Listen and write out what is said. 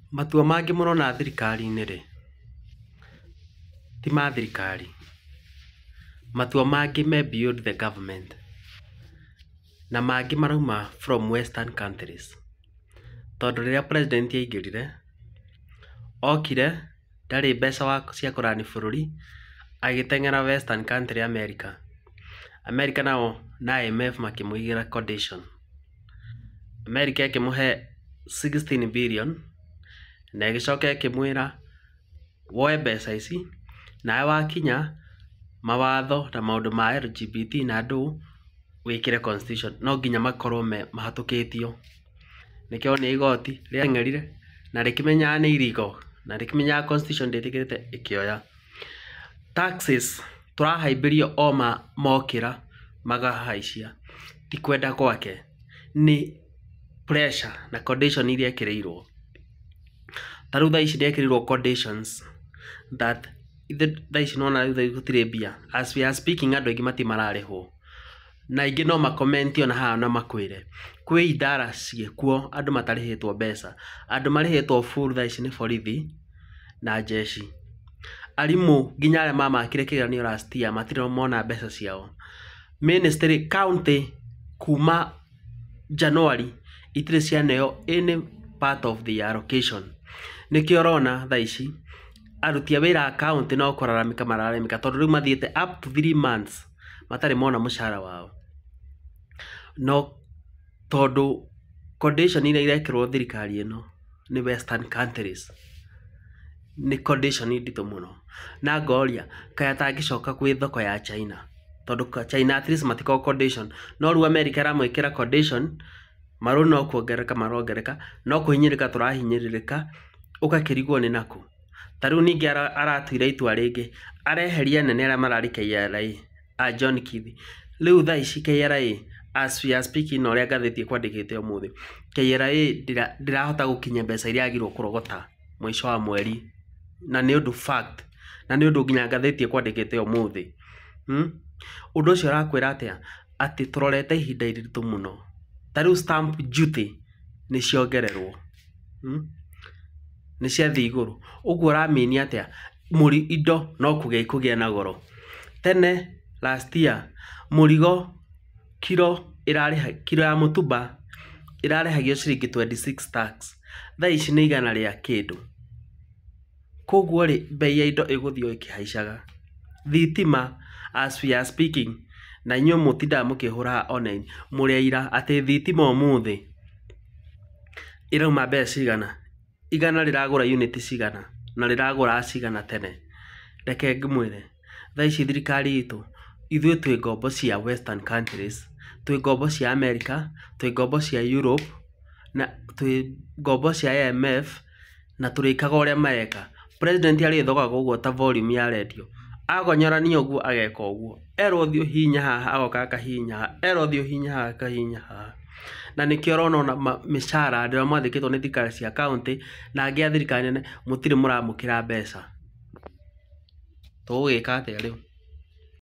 Matua mangĩ mũrona thirikari-inĩ rĩ, ti ma thirikari. Matua mangĩ me beyond the government. Na mangĩ marauma from western countries. Tondũ rĩrĩa president aingĩrire, okire ndarĩ mbeca cia kũrani bũrũri, agĩteng'era western country America. America nao na IMF makĩmũigĩra condition. America ĩkĩmũhe 16 billion na ĩgĩcoka ĩkĩmwĩra woe mbeca ici nawe wakinya mawatho na maũndũ ma LGBT na andũ wĩkĩre constitution, no nginya makorwo mahatũkĩtio. Nĩkĩo nĩ igoti rĩang'erire na rĩkĩmenyaga nĩ irigo na rĩkĩmenyaga constitution ndĩtĩkĩrĩte ĩkĩoya. Taxes tũrahaimbĩrio o mokĩra magahaicia, ti kwenda gwake, nĩ pressure na condition iria ekĩrĩirwo. Ta rĩu thaa ici nĩekĩrĩirwo conditions that thaa ici nona rĩu gũtirĩ mbia. As we are speaking andũ aingĩ matimararĩhwo, na aingĩ no makomentio na haha na makwĩre kwĩ idara ciĩkuo andũ matarĩhĩtwo mbeca. Andũ marĩhĩtwo full thaa ici nĩ borithi na jeshi. Arimũ nginya arĩa mamakire kĩgeranio last year matirĩ mona mbeca ciao. Ministry county kuma January itirĩ cianeo any part of the allocation. Nĩkĩo ũrona thaa ici aruti a wĩra a county no kũraramĩka mararamĩka tondũ rĩu mathiĩte up to 3 months matarĩ mona mũcara wao. No tondũ condition iria irekĩrwo thirikari ĩno nĩ western countries, nĩ condition nditũ mũno. Na ngoria kaya tangĩcoka kwĩ thoko ya China, tondũ China at least matiko condition, no rĩu America ĩramwĩkĩra condition, marũ no kuongereka marongereka, no kũhinyĩrĩka tũrahinyĩrĩrĩka, ũgakĩrigwo nĩ nakũ. Ta rĩu ningĩ aratuire itua rĩngĩ areheria nene arĩa mararĩ KRA a John Kithi. Rĩu thaa ici KRA as we are speaking ũrĩa ngathĩti kwandĩkĩte ũmũthĩ, KRA ndĩrahota gũkinya mbeca iria yagĩrĩirwo kũrogota mũico wa mweri, na nĩ ũndũ fact, na nĩ ũndũ nginya ngathĩti kwandĩkĩte ũmũthĩ. Ũndũ ũcio ũrakwĩra atĩa atĩ tũrorete ihinda iritũ mũno. Ta rĩu stamp duty nĩ ciongererwo, nĩ ciathiĩ igũrũ. Ũguo ũramĩnia atĩa indo no kũgĩa na goro. Tene last year mũrigo kilo ya mũtumba ĩrarĩhagio ciringi 26 tax, thaa ici nĩ igana rĩa kĩndũ. Koguo rĩ bei ya indo ĩgũthiĩ ĩkĩhaicaga. Thitima as we are speaking, na inyuĩ mũtindaga mũkĩhũra online mũrĩaira atĩ thitima ũmũthĩ ĩrauma mbeca cigana, igana rĩragũra unit cigana na rĩragũra cigana tene. Reke ngĩmwĩre thaa ici thirikari itũ ithuĩ twĩ ngombo cia western countries, twĩ ngombo cia America, twĩ ngombo cia Europe, na twĩ ngombo cia IMF, na tũrĩkaga ũrĩa mareka. President arĩthogaga ũguo ta volume ya radio, agonyorania ũguo ageka ũguo, erwo thiĩ hinya haha agoka akahinya haha, erwo thiĩ hinya haha akahinya haha. Na nĩkĩo ũrona mĩcara andũ arĩa mathĩkĩtwo nĩ thirikari cia county na angĩ a thirikari nene mũtirĩ mũramũkĩra mbeca. Tũgũgĩka atĩa rĩu?